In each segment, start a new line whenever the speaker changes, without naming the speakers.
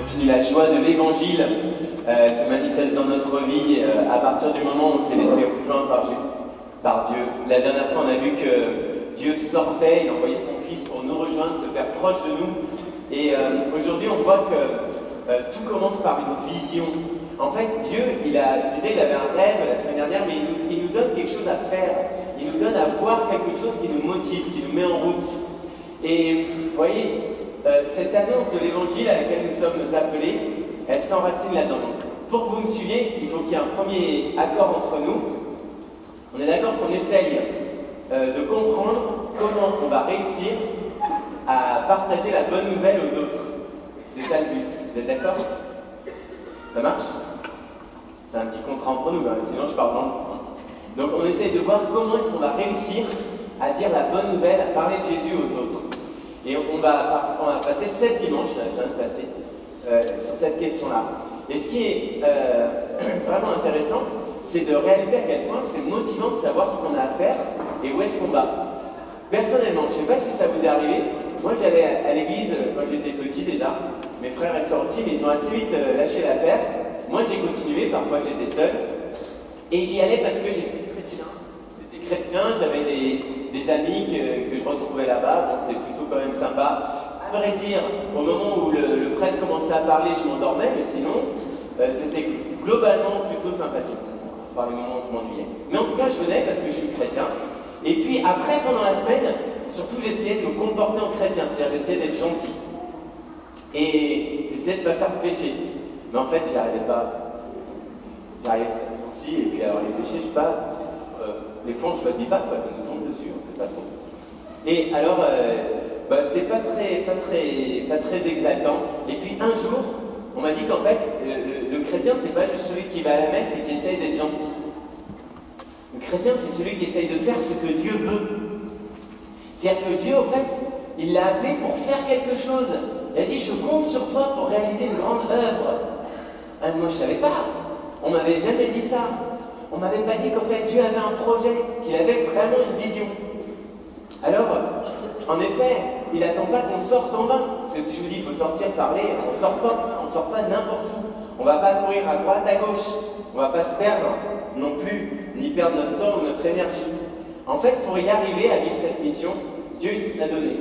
continue la joie de l'évangile se manifeste dans notre vie à partir du moment où on s'est laissé rejoindre par Dieu. La dernière fois, on a vu que Dieu sortait, il envoyait son Fils pour nous rejoindre, se faire proche de nous. Et aujourd'hui, on voit que tout commence par une vision. En fait, Dieu, je disais, il avait un rêve la semaine dernière, mais il nous donne quelque chose à faire. Il nous donne à voir quelque chose qui nous motive, qui nous met en route. Et vous voyez, cette annonce de l'évangile à laquelle nous sommes appelés, elle s'enracine là-dedans. Pour que vous me suiviez, il faut qu'il y ait un premier accord entre nous. On est d'accord qu'on essaye de comprendre comment on va réussir à partager la bonne nouvelle aux autres. C'est ça le but. Vous êtes d'accord? Ça marche? C'est un petit contrat entre nous, hein, sinon je parle dans le temps. Donc on essaye de voir comment est-ce qu'on va réussir à dire la bonne nouvelle, à parler de Jésus aux autres. Et on va passer 7 dimanches, là, je viens de passer, sur cette question-là. Et ce qui est vraiment intéressant, c'est de réaliser à quel point c'est motivant de savoir ce qu'on a à faire et où est-ce qu'on va. Personnellement, je ne sais pas si ça vous est arrivé, moi j'allais à l'église quand j'étais petit déjà, mes frères et sœurs aussi, mais ils ont assez vite lâché l'affaire. Moi j'ai continué, parfois j'étais seul, et j'y allais parce que j'étais chrétien. J'étais chrétien, j'avais des amis que je retrouvais là-bas, bon, c'était plutôt quand même sympa. À vrai dire, au moment où le prêtre commençait à parler, je m'endormais, mais sinon, c'était globalement plutôt sympathique, par les moments où je m'ennuyais. Mais en tout cas, je venais parce que je suis chrétien. Et puis après, pendant la semaine, surtout j'essayais de me comporter en chrétien, c'est-à-dire j'essayais d'être gentil. Et j'essayais de ne pas faire pécher. Mais en fait, j'y arrivais pas. J'arrivais pas gentil, et puis alors les péchés, je sais pas, des fois on ne choisit pas, quoi, ça nous tombe dessus, on ne sait pas trop. Et alors, c'était pas très exaltant. Et puis un jour, on m'a dit qu'en fait, le chrétien, c'est pas juste celui qui va à la messe et qui essaye d'être gentil. Le chrétien, c'est celui qui essaye de faire ce que Dieu veut. C'est-à-dire que Dieu, en fait, il l'a appelé pour faire quelque chose. Il a dit, je compte sur toi pour réaliser une grande œuvre. Ah, moi, je ne savais pas. On ne m'avait jamais dit ça. On ne m'avait pas dit qu'en fait, Dieu avait un projet, qu'il avait vraiment une vision. Alors, en effet, il n'attend pas qu'on sorte en vain. Parce que si je vous dis, il faut sortir, parler, on ne sort pas n'importe où. On ne va pas courir à droite, à gauche. On ne va pas se perdre non plus, ni perdre notre temps ou notre énergie. En fait, pour y arriver à vivre cette mission, Dieu l'a donné.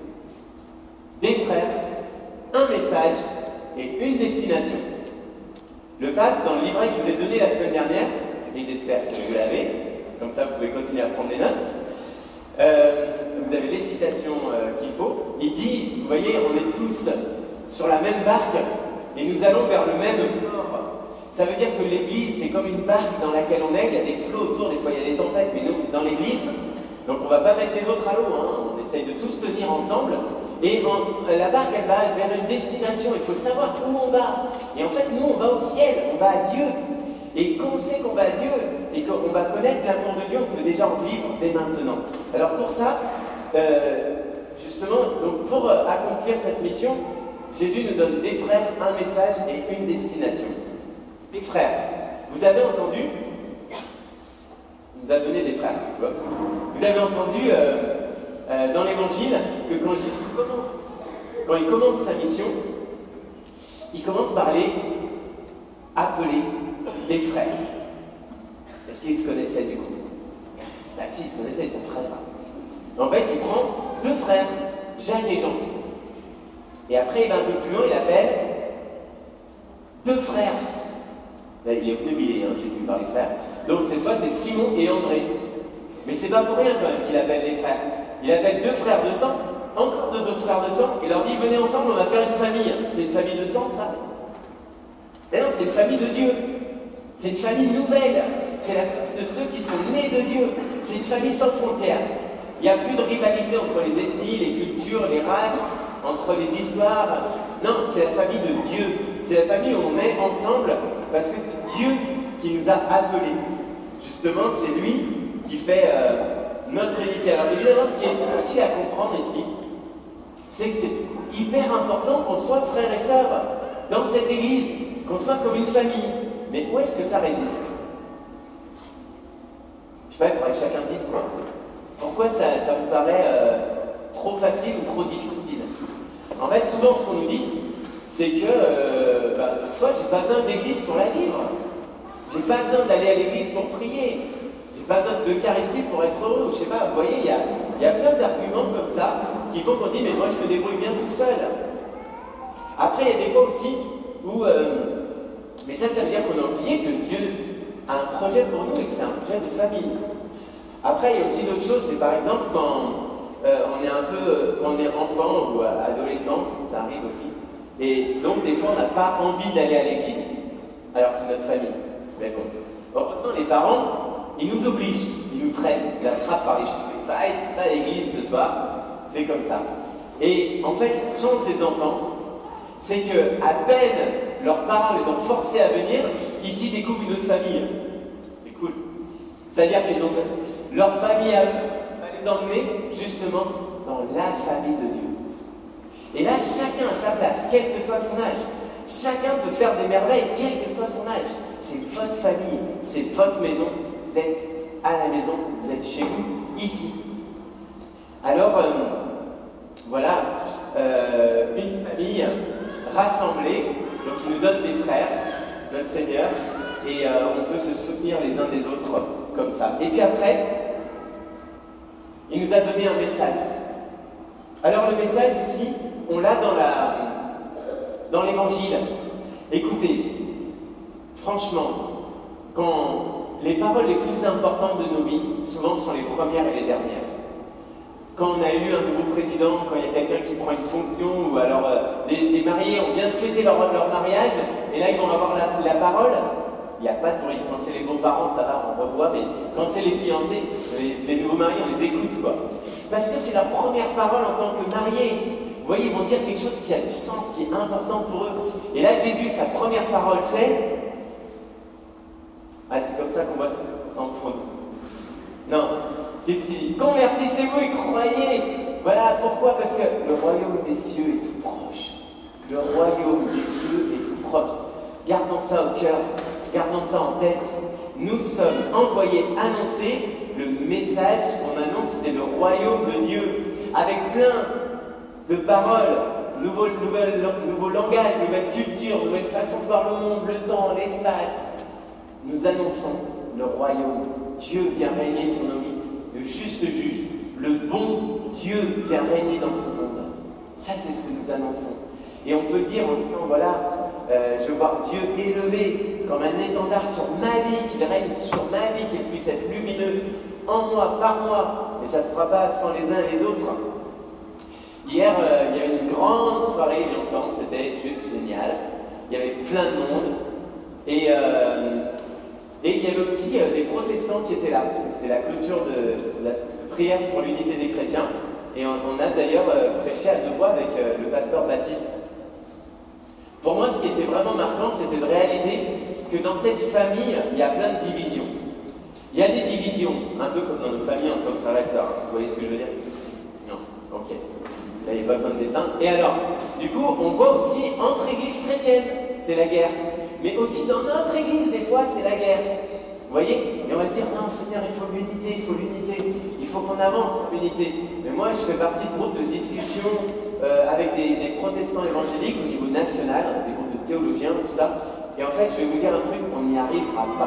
Des frères, un message et une destination. Le pape, dans le livret que je vous ai donné la semaine dernière, et j'espère que vous l'avez, comme ça vous pouvez continuer à prendre des notes, vous avez les citations qu'il faut. Il dit, vous voyez, on est tous sur la même barque et nous allons vers le même port. Ça veut dire que l'église, c'est comme une barque dans laquelle on est, il y a des flots autour, des fois il y a des tempêtes, mais nous, dans l'église, donc on ne va pas mettre les autres à l'eau, hein, on essaye de tous tenir ensemble, et la barque, elle va vers une destination, il faut savoir où on va. Et en fait, nous, on va au ciel, on va à Dieu. Et quand on sait qu'on va à Dieu, et qu'on va connaître l'amour de Dieu, on peut déjà en vivre dès maintenant. Alors pour ça, justement, donc pour accomplir cette mission, Jésus nous donne des frères, un message et une destination. Des frères. Vous avez entendu, il nous a donné des frères. Vous avez entendu dans l'évangile que quand Jésus commence sa mission, il commence par les appeler des frères. Est-ce qu'ils se connaissaient du coup? Bah si, ils se connaissaient, ils sont frères. En fait, il prend 2 frères, Jacques et Jean. Et après, il va un peu plus loin, il appelle 2 frères. Là, il est obnubilé, hein, Jésus, par les frères. Donc cette fois, c'est Simon et André. Mais c'est pas pour rien quand même qu'il appelle les frères. Il appelle 2 frères de sang, encore 2 autres frères de sang, et leur dit, venez ensemble, on va faire une famille. C'est une famille de sang, ça? Mais non, c'est une famille de Dieu. C'est une famille nouvelle. C'est la famille de ceux qui sont nés de Dieu. C'est une famille sans frontières. Il n'y a plus de rivalité entre les ethnies, les cultures, les races, entre les histoires. Non, c'est la famille de Dieu. C'est la famille où on est ensemble parce que c'est Dieu qui nous a appelés. Justement, c'est lui qui fait notre héritier. Alors évidemment, ce qui est facile à comprendre ici, c'est que c'est hyper important qu'on soit frères et sœurs dans cette église, qu'on soit comme une famille. Mais où est-ce que ça résiste? Je sais pas, il faudrait que chacun dise quoi. Pourquoi ça vous paraît trop facile ou trop difficile? En fait, souvent, ce qu'on nous dit, c'est que parfois, j'ai pas besoin d'église pour la vivre. J'ai pas besoin d'aller à l'église pour prier. J'ai pas besoin d'Eucharistie pour être heureux. Je sais pas, vous voyez, il y a plein d'arguments comme ça qui font qu'on dit, mais moi je me débrouille bien tout seul. Après, il y a des fois aussi où. Mais ça veut dire qu'on a oublié que Dieu a un projet pour nous et que c'est un projet de famille. Après, il y a aussi d'autres choses, c'est par exemple quand quand on est enfant ou adolescent, ça arrive aussi. Et donc, des fois, on n'a pas envie d'aller à l'église. Alors, c'est notre famille. Mais bon, heureusement, les parents, ils nous obligent, ils nous traînent, ils nous attrapent par les cheveux. Va à l'église ce soir, c'est comme ça. Et en fait, la chance des enfants, c'est que à peine leurs parents les ont forcés à venir, ici ils découvrent une autre famille. C'est cool. C'est-à-dire qu'ils ont leur famille à eux va les emmener justement dans la famille de Dieu. Et là, chacun a sa place, quel que soit son âge. Chacun peut faire des merveilles, quel que soit son âge. C'est votre famille, c'est votre maison. Vous êtes à la maison, vous êtes chez vous, ici. Alors, voilà, une famille rassemblée, donc qui nous donne des frères, notre Seigneur, et on peut se soutenir les uns des autres comme ça. Et puis après, il nous a donné un message. Alors le message ici, on l'a dans l'évangile. Écoutez, franchement, quand les paroles les plus importantes de nos vies, souvent sont les premières et les dernières. Quand on a élu un nouveau président, quand il y a quelqu'un qui prend une fonction, ou alors des mariés, on vient de fêter leur mariage, et là ils vont avoir la parole. Il n'y a pas de bruit. Quand c'est les beaux-parents, ça va, on revoit, mais quand c'est les fiancés, les nouveaux mariés, on les écoute, quoi. Parce que c'est leur première parole en tant que mariés. Vous voyez, ils vont dire quelque chose qui a du sens, qui est important pour eux. Et là, Jésus, sa première parole, c'est... Ah, c'est comme ça qu'on voit ça en fond. Non. Qu'est-ce qu'il dit? Convertissez-vous et croyez. Voilà, pourquoi? Parce que le royaume des cieux est tout proche. Le royaume des cieux est tout proche. Gardons ça au cœur, gardons ça en tête. Nous sommes envoyés annoncer le message qu'on annonce, c'est le royaume de Dieu, avec plein de paroles, nouveau langage, nouvelle culture, nouvelle façon de voir le monde, le temps, l'espace. Nous annonçons le royaume. Dieu vient régner sur nos vies. Le juste juge, le bon Dieu vient régner dans ce monde. Ça, c'est ce que nous annonçons. Et on peut dire en disant, voilà, je veux voir Dieu élevé comme un étendard sur ma vie, qu'il règne sur ma vie, qu'il puisse être lumineux en moi, par moi. Et ça ne se fera pas sans les uns et les autres. Hier, il y avait une grande soirée ensemble, c'était juste génial. Il y avait plein de monde. Et il y avait aussi des protestants qui étaient là, parce que c'était la clôture de la prière pour l'unité des chrétiens. Et on a d'ailleurs prêché à deux voix avec le pasteur Baptiste. Pour moi, ce qui était vraiment marquant, c'était de réaliser que dans cette famille, il y a plein de divisions. Il y a des divisions, un peu comme dans nos familles entre frères et sœurs. Vous voyez ce que je veux dire? Non, ok. Là, il n'y a pas besoin de dessin. Et alors, du coup, on voit aussi entre églises chrétiennes, c'est la guerre. Mais aussi dans notre église, des fois, c'est la guerre. Vous voyez? Et on va se dire, non, Seigneur, il faut l'unité, il faut l'unité. Il faut qu'on avance dans l'unité. Mais moi, je fais partie de groupes de discussion avec des protestants évangéliques au niveau national, des groupes de théologiens, tout ça. Et en fait, je vais vous dire un truc, on n'y arrivera pas.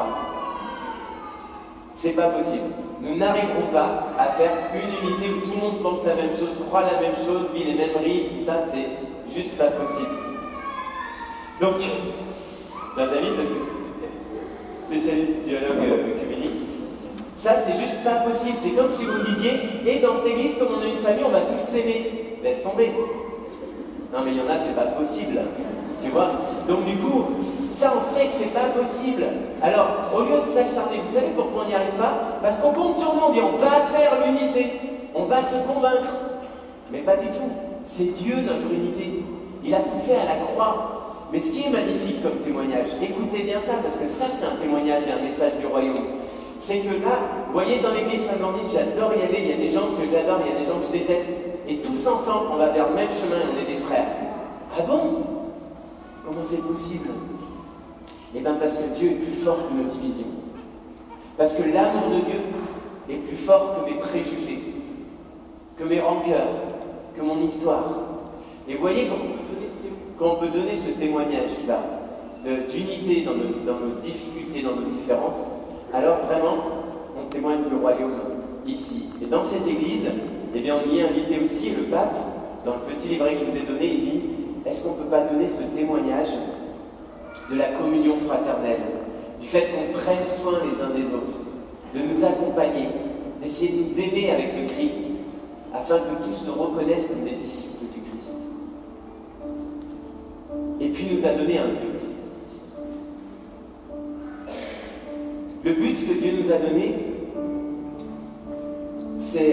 C'est pas possible. Nous n'arriverons pas à faire une unité où tout le monde pense la même chose, croit la même chose, vit les mêmes rites, tout ça, c'est juste pas possible. Donc, David, parce que c'est spécialiste du dialogue œcuménique, ça c'est juste pas possible. C'est comme si vous me disiez, et dans cette église, comme on a une famille, on va tous s'aimer. Laisse tomber. Non mais il y en a, c'est pas possible. Tu vois? Donc du coup, ça on sait que c'est pas possible. Alors, au lieu de s'acharner, vous savez pourquoi on n'y arrive pas? Parce qu'on compte sur nous, on dit on va faire l'unité, on va se convaincre. Mais pas du tout. C'est Dieu notre unité. Il a tout fait à la croix. Mais ce qui est magnifique comme témoignage, écoutez bien ça, parce que ça c'est un témoignage et un message du royaume. C'est que là, vous voyez, dans l'église Saint-Blandine, j'adore y aller, il y a des gens que j'adore, il y a des gens que je déteste, et tous ensemble, on va vers le même chemin, on est des frères. Ah bon? Comment c'est possible? Eh bien parce que Dieu est plus fort que nos divisions. Parce que l'amour de Dieu est plus fort que mes préjugés, que mes rancœurs, que mon histoire. Et vous voyez, quand on peut donner ce témoignage, quand on peut donner ce témoignage-là d'unité dans nos difficultés, dans nos différences, alors vraiment, on témoigne du royaume ici. Et dans cette église, eh bien, on y est invité aussi, et le pape, dans le petit livret que je vous ai donné, il dit, est-ce qu'on ne peut pas donner ce témoignage de la communion fraternelle, du fait qu'on prenne soin les uns des autres, de nous accompagner, d'essayer de nous aimer avec le Christ, afin que tous nous reconnaissent comme des disciples du Christ. Et puis il nous a donné un but. Le but que Dieu nous a donné, c'est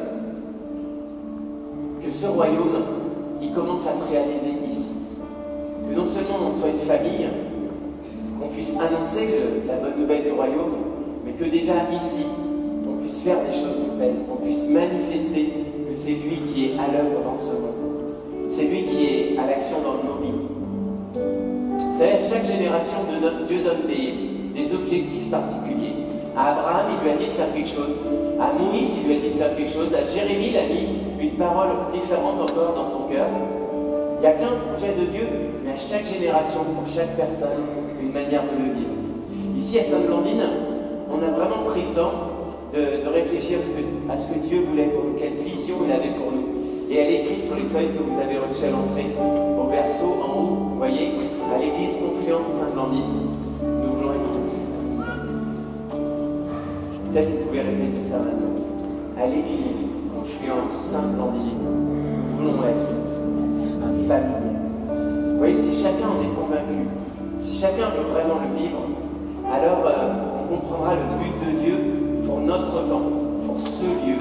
que ce royaume, il commence à se réaliser ici. Que non seulement on soit une famille, qu'on puisse annoncer la bonne nouvelle du royaume, mais que déjà ici, on puisse faire des choses nouvelles, qu'on puisse manifester que c'est lui qui est à l'œuvre dans ce monde. C'est lui qui est à l'action dans nos vies. Vous savez, à chaque génération, Dieu donne des objectifs particuliers. À Abraham, il lui a dit de faire quelque chose. À Moïse, il lui a dit de faire quelque chose. À Jérémie, il a mis une parole différente encore dans son cœur. Il n'y a qu'un projet de Dieu, mais à chaque génération, pour chaque personne, une manière de le vivre. Ici, à Sainte-Blandine, on a vraiment pris le temps de réfléchir à ce que Dieu voulait pour nous, quelle vision il avait pour nous. Et elle est écrite sur les feuilles que vous avez reçues à l'entrée, au verso en haut, vous voyez, à l'église Confluence Sainte-Blandine. Nous voulons être une famille. Peut-être que vous pouvez répéter ça maintenant. À l'église Confluence Sainte-Blandine, nous voulons être une famille. Vous voyez, si chacun en est convaincu, si chacun veut vraiment le vivre, alors on comprendra le but de Dieu pour notre temps, pour ce lieu.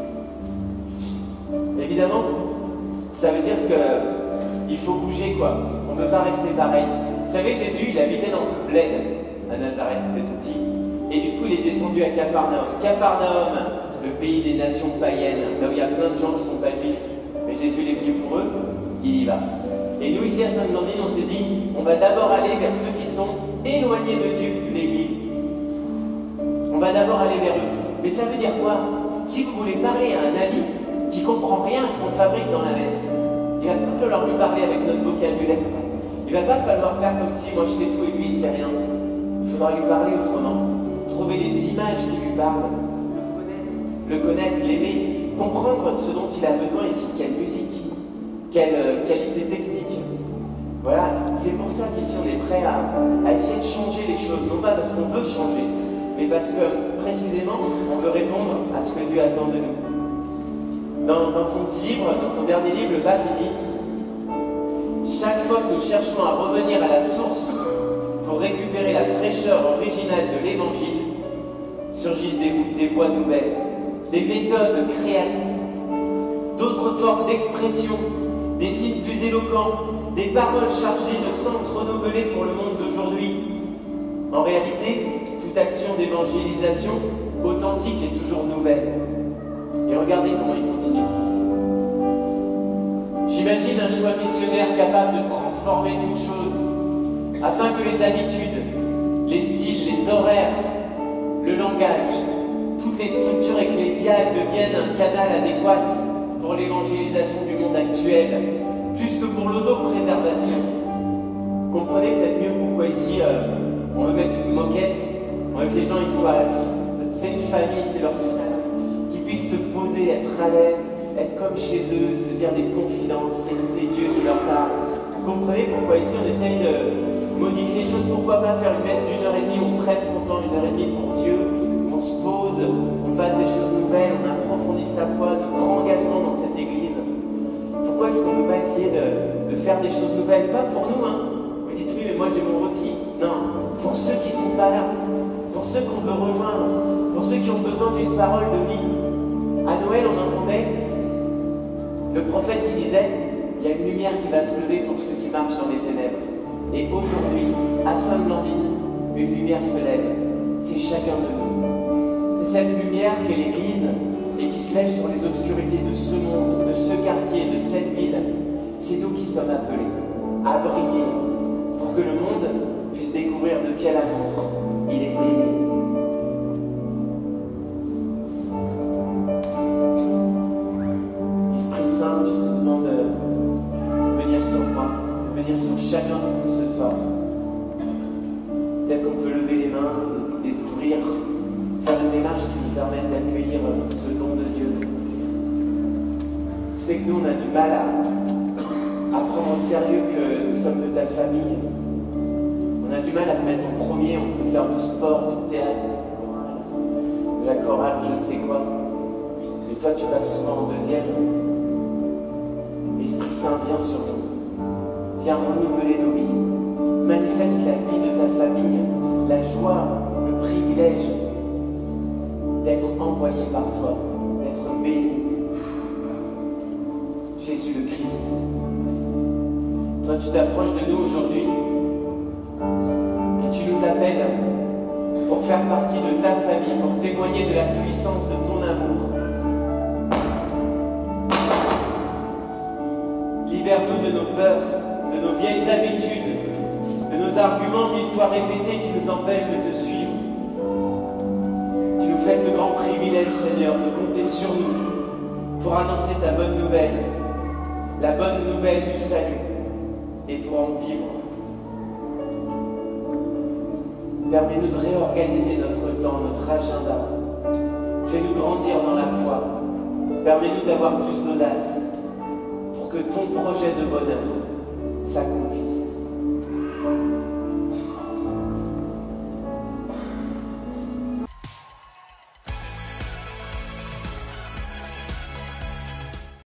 Évidemment, ça veut dire qu'il faut bouger, quoi. On ne peut pas rester pareil. Vous savez, Jésus, il habitait dans le bled à Nazareth, c'était tout petit. Et du coup, il est descendu à Capharnaüm. Capharnaüm, le pays des nations païennes, là où il y a plein de gens qui ne sont pas juifs. Mais Jésus, il est venu pour eux, il y va. Et nous, ici à Sainte-Blandine, on s'est dit, on va d'abord aller vers ceux qui sont éloignés de Dieu, l'Église. On va d'abord aller vers eux. Mais ça veut dire quoi? Si vous voulez parler à un ami qui ne comprend rien à ce qu'on fabrique dans la messe, il va pas falloir lui parler avec notre vocabulaire. Il va pas falloir faire comme si moi je sais tout et lui il sait rien. Il faudra lui parler autrement. Trouver des images qui lui parlent. Le connaître, l'aimer, comprendre ce dont il a besoin ici, quelle musique, quelle qualité technique. Voilà, c'est pour ça qu'ici on est prêt à essayer de changer les choses, non pas parce qu'on veut changer, mais parce que précisément on veut répondre à ce que Dieu attend de nous. Dans son petit livre, dans son dernier livre, le pape il dit: chaque fois que nous cherchons à revenir à la source pour récupérer la fraîcheur originale de l'Évangile, surgissent des voies nouvelles, des méthodes créatives, d'autres formes d'expression, des signes plus éloquents, des paroles chargées de sens renouvelés pour le monde d'aujourd'hui. En réalité, toute action d'évangélisation authentique est toujours nouvelle. Et regardez comment il continue. J'imagine un choix missionnaire capable de transformer toute chose, afin que les habitudes, les styles, les horaires, le langage, toutes les structures ecclésiales deviennent un canal adéquat pour l'évangélisation du monde actuel, plus que pour l'autopréservation. Comprenez peut-être mieux pourquoi ici on veut mettre une moquette, on veut que les gens ils soient. C'est une famille, c'est leur salle, qu'ils puissent se poser, être à l'aise, être comme chez eux, se dire des confidences, écouter Dieu qui leur parle. Vous comprenez pourquoi ici on essaye de modifier les choses? Pourquoi pas faire une messe d'1h30 où on prenne son temps, 1h30 pour Dieu, on se pose, on fasse des choses nouvelles, on approfondisse sa foi, notre engagement dans cette église. Pourquoi est-ce qu'on ne peut pas essayer de faire des choses nouvelles? Pas pour nous, hein. Vous dites oui, mais moi j'ai mon rôti. Non, pour ceux qui ne sont pas là, pour ceux qu'on veut rejoindre, pour ceux qui ont besoin d'une parole de vie. À Noël, on entendait le prophète qui disait: il y a une lumière qui va se lever pour ceux qui marchent dans les ténèbres. Et aujourd'hui, à Sainte-Blandine, une lumière se lève. C'est chacun de nous. C'est cette lumière qu'est l'Église et qui se lève sur les obscurités de ce monde, de ce quartier, de cette ville. C'est nous qui sommes appelés à briller pour que le monde puisse découvrir de quel amour il est aimé. Esprit Saint, je te demande de venir sur moi, de venir venir sur chacun de nous ce soir. Peut-être qu'on peut lever les mains, les ouvrir, faire une démarche qui nous permette d'accueillir ce don de Dieu. Je sais que nous, on a du mal à prendre au sérieux que nous sommes de ta famille. On a du mal à te mettre en premier, on peut faire du sport, du théâtre, de la chorale, je ne sais quoi. Et toi, tu passes souvent en deuxième. Esprit Saint, viens sur nous. Viens renouveler nos vies. Manifeste la vie de ta famille, la joie, le privilège d'être envoyé par toi, d'être béni. Jésus le Christ. Toi, tu t'approches de nous aujourd'hui et tu nous appelles pour faire partie de ta famille, pour témoigner de la puissance de ton amour. Libère-nous de nos peurs, de nos vieilles habitudes, de nos arguments 1000 fois répétés qui nous empêchent de te suivre. Tu nous fais ce grand privilège, Seigneur, de compter sur nous pour annoncer ta bonne nouvelle, la bonne nouvelle du salut, et pour en vivre. Permets-nous de réorganiser notre temps, notre agenda. Fais-nous grandir dans la foi. Permets-nous d'avoir plus d'audace pour que ton projet de bonheur